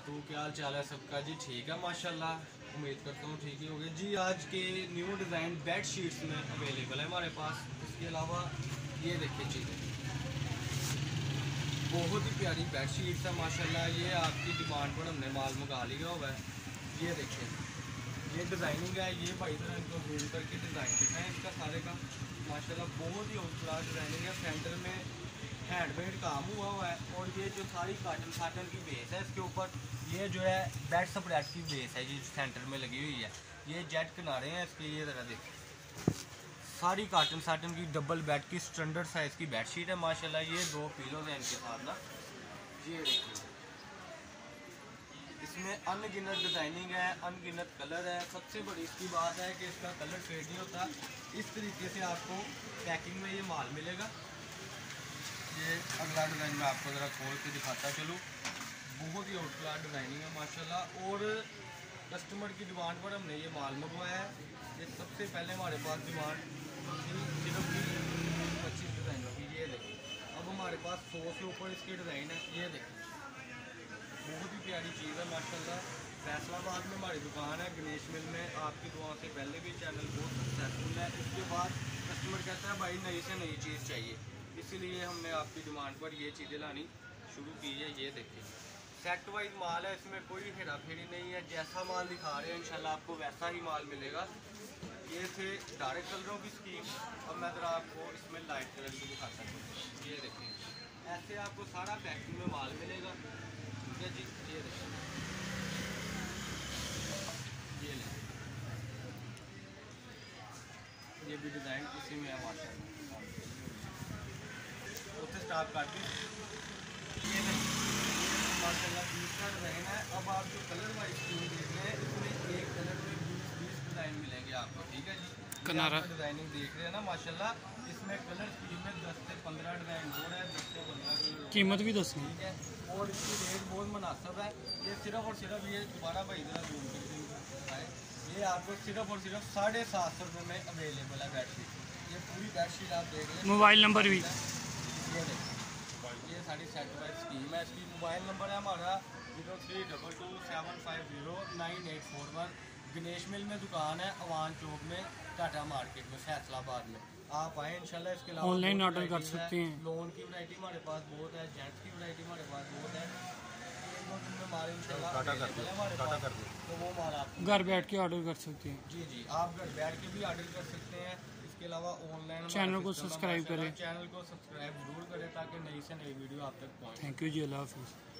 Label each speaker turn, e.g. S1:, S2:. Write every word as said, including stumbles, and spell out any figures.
S1: वबरकातुहू। क्या हाल चाल है सबका जी? ठीक है माशाल्लाह, उम्मीद करता हूँ ठीक ही होगी जी। आज के न्यू डिज़ाइन बेड शीट्स में अवेलेबल है हमारे पास। इसके अलावा ये देखिए चीज़ें, बहुत ही प्यारी बेड शीट्स है माशाल्लाह। ये आपकी डिमांड पर हमने माल मंगा लिया हुआ है। ये देखिए, ये डिज़ाइनिंग है। ये भाई तरह इनको जूम करके डिज़ाइन दिखा है इसका सारे का माशाल्लाह। बहुत ही क्लास डिज़ाइनिंग है। सेंटर में हैंडमेड काम हुआ हुआ है। और ये जो सारी काटन साटन की बेस है इसके ऊपर, ये जो है बेड स्प्रेड की बेस है जी, सेंटर में लगी हुई है। ये जेट किनारे हैं इसके। ये ज़रा देखिए, सारी काटन साटन की डबल बेड की स्टैंडर्ड साइज़ की बेड शीट है माशाल्लाह। ये दो पिलोज हैं इनके साथ ना। ये देखिए, इसमें अनगिनत डिज़ाइनिंग है, अनगिनत कलर है। सबसे बड़ी इसकी बात है कि इसका कलर फेड नहीं होता। इस तरीके से आपको पैकिंग में ये माल मिलेगा। ये अगला डिज़ाइन मैं आपको ज़रा खोल के दिखाता चलूँ। बहुत ही आउट क्लास डिज़ाइनिंग है माशाल्लाह। और कस्टमर की डिमांड पर हमने ये माल मंगवाया है। ये सबसे पहले हमारे पास डिमांड सिर्फ पच्चीस डिज़ाइनों की। ये देखिए, अब हमारे पास सौ से ऊपर इसके डिज़ाइन है। ये देखिए, बहुत ही प्यारी चीज़ है माशाल्लाह। फैसलाबाद में हमारी दुकान है, गणेश मिल में। आपकी दुआ से पहले भी चैनल बहुत सक्सेसफुल है। इसके बाद कस्टमर कहता है भाई नई से नई चीज़ चाहिए, इसीलिए हमने आपकी डिमांड पर ये चीज़ें लानी शुरू की है। ये देखिए, सेट वाइज माल है, इसमें कोई हेरा फेरी नहीं है। जैसा माल दिखा रहे हैं इंशाल्लाह आपको वैसा ही माल मिलेगा। ये थे डार्क कलरों की स्कीम। अब मैं ज़रा आपको इसमें लाइट कलर की दिखाता हूँ। ये देखिए, ऐसे आपको सारा पैकिंग में माल मिलेगा। ठीक है जी, ये देखिए, ये ले, ये भी डिज़ाइन इसी में है माशाल्लाह। उससे स्टार्ट करती ये माशाल्लाह बीस का डिज़ाइन है। अब आप जो कलर वाइज स्कीम देख रहे हैं, इसमें एक कलर में बीस बीस डिज़ाइन मिलेंगे आपको। ठीक है जी, कनारा डिज़ाइनिंग देख रहे हैं ना माशाल्लाह। इसमें कलर स्कीम में दस से पंद्रह डिज़ाइन हो रहा है, दस से पंद्रह कलर। कीमत भी दस, ठीक है। और इसकी रेट बहुत मुनासिब है। ये सिर्फ और सिर्फ ये दोबारा भाई जरा जूम करके आए, ये आपको सिर्फ और सिर्फ साढ़े सात सौ रुपये में अवेलेबल है बेडशीट। ये पूरी बेडशीट आप देख लें। मोबाइल नंबर भी ये देखिए, ये सारी सेट वाइज स्कीम है। इसकी मोबाइल नंबर है हमारा zero three double two seven five zero nine eight four one. Ganesh mill में दुकान है, अवान चौक में, टाटा मार्केट में, फैसलाबाद में। आप आए इंशाल्लाह। इसके अलावा ऑनलाइन ऑर्डर कर सकते हैं। लोन की वैरायटी हमारे पास बहुत है, जेंट्स की वैरायटी हमारे पास बहुत है। तो वो माल आप घर बैठ के ऑर्डर कर सकते हैं। जी जी, आप घर बैठ के भी ऑर्डर कर सकते हैं। इसके अलावा ऑनलाइन चैनल को सब्सक्राइब करें, चैनल को सब्सक्राइब जरूर करें ताकि नई से नई वीडियो आप तक पहुंचे। थैंक यू जी, अल्लाह हाफिज़।